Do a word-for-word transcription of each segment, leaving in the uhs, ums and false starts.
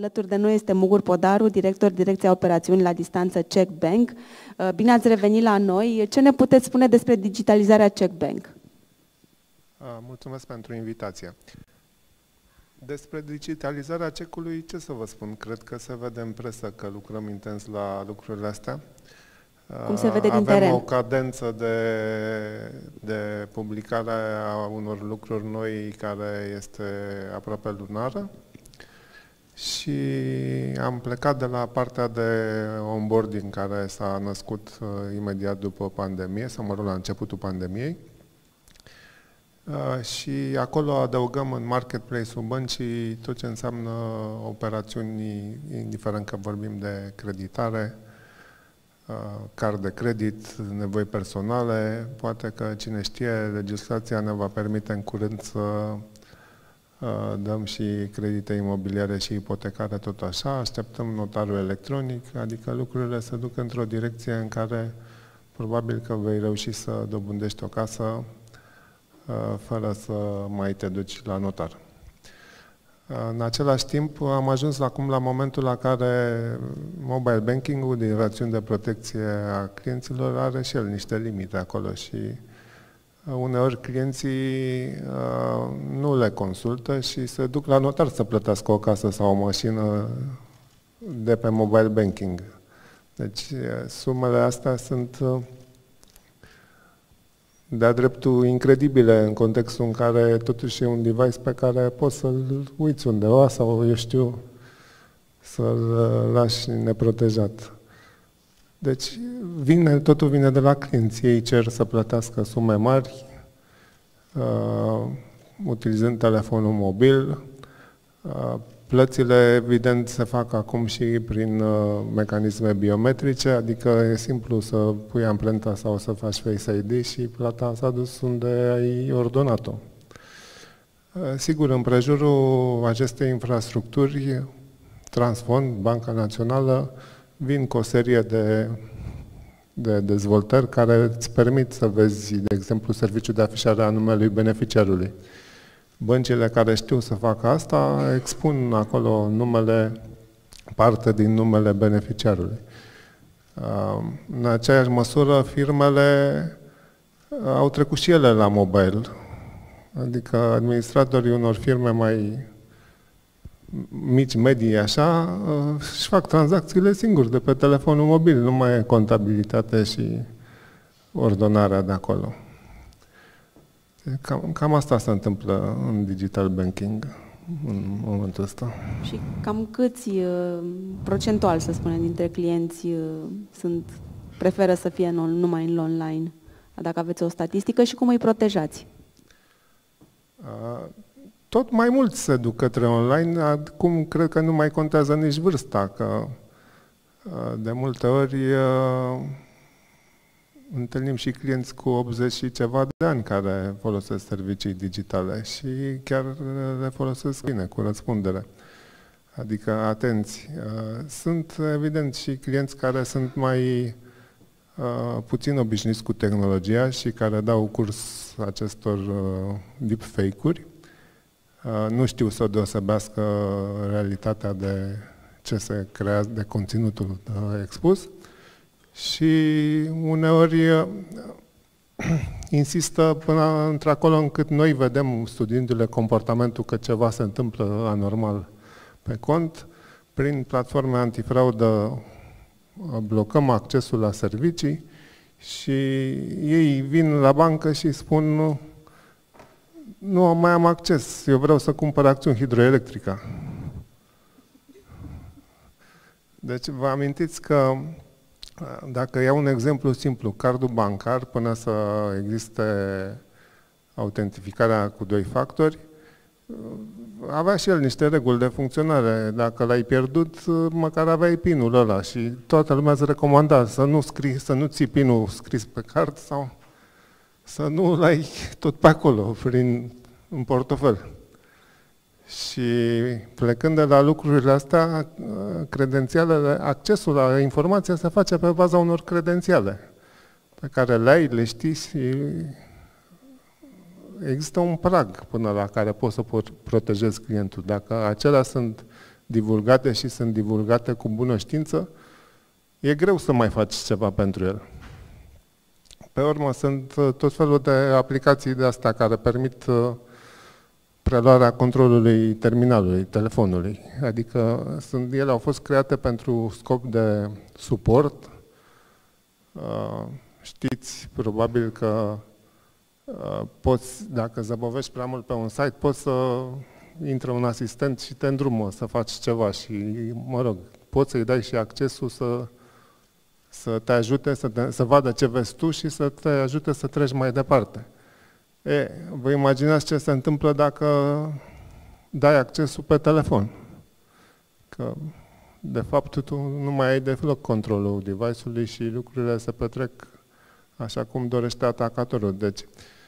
Alături de noi este Mugur Podaru, director Direcția Operațiuni la Distanță CEC Bank. Bine ați revenit la noi. Ce ne puteți spune despre digitalizarea CEC Bank? Mulțumesc pentru invitație. Despre digitalizarea cecului, ce să vă spun? Cred că se vede în presă că lucrăm intens la lucrurile astea. Cum se vede din Avem teren? o cadență de, de publicare a unor lucruri noi care este aproape lunară și am plecat de la partea de onboarding care s-a născut uh, imediat după pandemie, sau mă rog la începutul pandemiei. Uh, și acolo adăugăm în marketplace-ul băncii tot ce înseamnă operațiuni, indiferent că vorbim de creditare, uh, card de credit, nevoi personale. Poate că, cine știe, legislația ne va permite în curând să uh, dăm și credite imobiliare și ipotecare tot așa. Așteptăm notarul electronic, adică lucrurile se duc într-o direcție în care probabil că vei reuși să dobândești o casă fără să mai te duci la notar. În același timp, am ajuns acum la momentul la care mobile banking-ul, din rațiuni de protecție a clienților, are și el niște limite acolo și uneori clienții nu le consultă și se duc la notar să plătească o casă sau o mașină de pe mobile banking. Deci, sumele astea sunt de-a dreptul incredibile în contextul în care totuși e un device pe care poți să-l uiți undeva sau, eu știu, să-l lași neprotejat. Deci vine, totul vine de la clienți. Ei cer să plătească sume mari, uh, utilizând telefonul mobil. Uh, Plățile, evident, se fac acum și prin uh, mecanisme biometrice, adică e simplu să pui amprenta sau să faci Face I D și plata s-a dus unde ai ordonat-o. Uh, sigur, în prejurul acestei infrastructuri, Transfond, Banca Națională, vin cu o serie de, de dezvoltări care îți permit să vezi, de exemplu, serviciul de afișare a numelui beneficiarului. Băncile care știu să facă asta expun acolo numele, parte din numele beneficiarului. În aceeași măsură, firmele au trecut și ele la mobile. Adică administratorii unor firme mai mici, medii, așa, își fac tranzacțiile singuri de pe telefonul mobil. Nu mai e contabilitate și ordonarea de acolo. Cam, cam asta se întâmplă în digital banking în momentul ăsta. Și cam câți uh, procentual, să spunem, dintre clienți uh, sunt, preferă să fie în, numai în online? Dacă aveți o statistică și cum îi protejați? Uh, tot mai mult se duc către online. Acum cred că nu mai contează nici vârsta, că uh, de multe ori uh, întâlnim și clienți cu optzeci și ceva de ani care folosesc servicii digitale și chiar le folosesc bine, cu răspundere. Adică, atenți, sunt evident și clienți care sunt mai uh, puțin obișnuiți cu tehnologia și care dau curs acestor uh, deepfake-uri. Uh, nu știu să deosebească realitatea de ce se creează, de conținutul uh, expus. Și uneori insistă până într-acolo încât noi vedem, studiindu-le comportamentul, că ceva se întâmplă anormal pe cont. Prin platforme antifraudă blocăm accesul la servicii și ei vin la bancă și spun nu, nu mai am acces, eu vreau să cumpăr acțiuni hidroelectrica. Deci vă amintiți că dacă iau un exemplu simplu, cardul bancar, până să existe autentificarea cu doi factori, avea și el niște reguli de funcționare. Dacă l-ai pierdut, măcar aveai pinul ăla și toată lumea îți recomanda să nu scrii, să nu ții pinul scris pe card sau să nu l-ai tot pe acolo, prin în portofel. Și plecând de la lucrurile astea, credențialele, accesul la informația se face pe baza unor credențiale pe care le ai, le știi și există un prag până la care poți să protejezi clientul. Dacă acelea sunt divulgate și sunt divulgate cu bună știință, e greu să mai faci ceva pentru el. Pe urmă, sunt tot felul de aplicații de astea care permit preluarea controlului terminalului, telefonului. Adică sunt, ele au fost create pentru scop de suport. Știți probabil că poți, dacă zăbovești prea mult pe un site, poți să intre un asistent și te îndrumă să faci ceva și, mă rog, poți să-i dai și accesul să, să te ajute, să, te, să vadă ce vezi tu și să te ajute să treci mai departe. E, vă imaginați ce se întâmplă dacă dai accesul pe telefon. Că, de fapt, tu nu mai ai deloc controlul device-ului și lucrurile se petrec așa cum dorește atacatorul. Deci,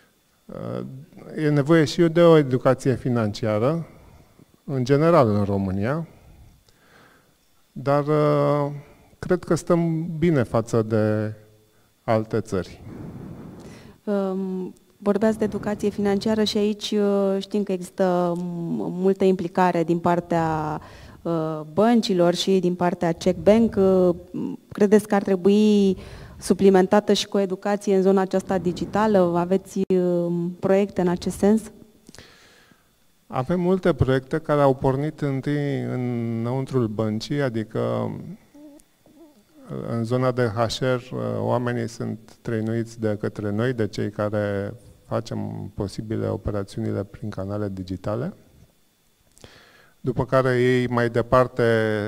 e nevoie și de o educație financiară, în general în România, dar cred că stăm bine față de alte țări. Um... Vorbeați de educație financiară și aici știm că există multă implicare din partea băncilor și din partea Czech Bank. Credeți că ar trebui suplimentată și cu educație în zona aceasta digitală? Aveți proiecte în acest sens? Avem multe proiecte care au pornit întâi înăuntrul băncii, adică în zona de H R oamenii sunt trăinuiți de către noi, de cei care facem posibile operațiunile prin canale digitale, după care ei mai departe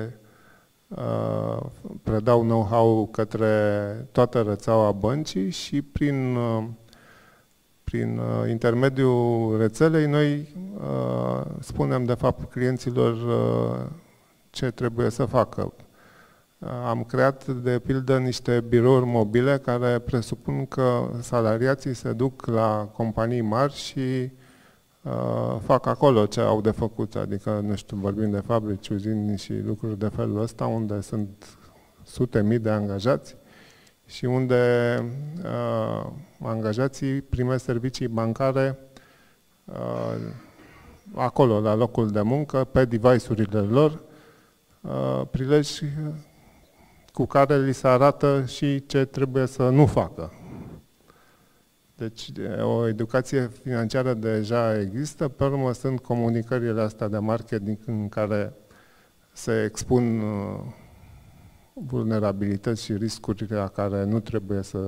uh, predau know-how către toată rețeaua băncii și prin, uh, prin uh, intermediul rețelei noi uh, spunem de fapt clienților uh, ce trebuie să facă. Am creat, de pildă, niște birouri mobile care presupun că salariații se duc la companii mari și uh, fac acolo ce au de făcut. Adică, nu știu, vorbim de fabrici, uzini și lucruri de felul ăsta, unde sunt sute mii de angajați și unde uh, angajații primesc servicii bancare uh, acolo, la locul de muncă, pe device-urile lor, uh, prilej cu care li se arată și ce trebuie să nu facă. Deci o educație financiară deja există, pe urmă sunt comunicările astea de marketing în care se expun vulnerabilități și riscuri la care nu trebuie să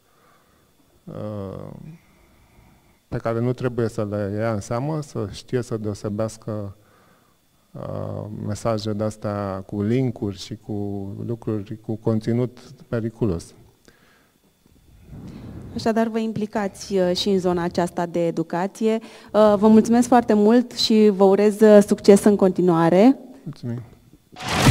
pe care nu trebuie să le ia în seamă, să știe să deosebească mesaje de-astea cu link-uri și cu lucruri, cu conținut periculos. Așadar, vă implicați și în zona aceasta de educație. Vă mulțumesc foarte mult și vă urez succes în continuare. Mulțumim!